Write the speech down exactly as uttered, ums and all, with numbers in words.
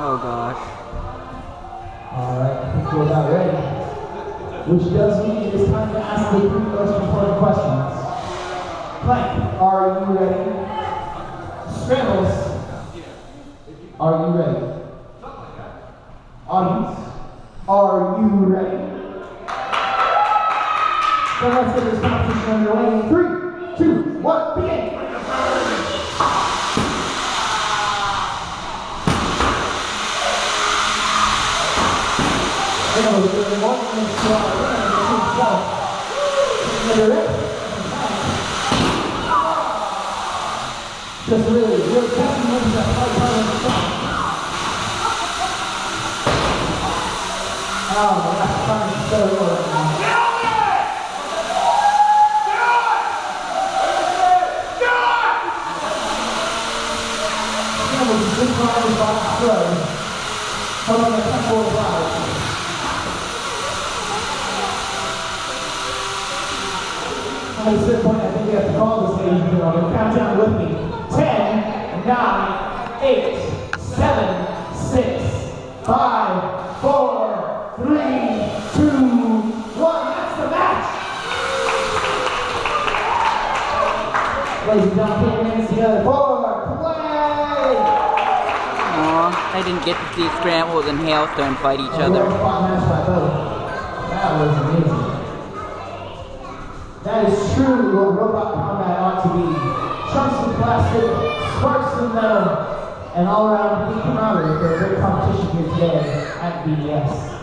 Oh gosh. Alright, I think we're about ready. Which does mean it is time to ask the three most important questions. Clank, are you ready? Scrambles, are you ready? Audience, are you ready? So let's get this competition underway in three, two, one, begin! Good morning to our winner, the team itself. Just really, really testing into that high power of the song. Oh, the last time is so low right now. Scrambles is just riding by the throw. Hoping the tempo of life. At this point, I think we have to call this, ladies and gentlemen. Count down with me. ten, nine, eight, seven, six, five, four, three, two, one. That's the match! Ladies and gentlemen, put your hands together for play! Aw, I didn't get to see Scrambles and Hailstone fight each other. That was amazing. That is truly what robot combat ought to be. Chunks of plastic, sparks of metal, and all around camaraderie for a great competition here today at B D S.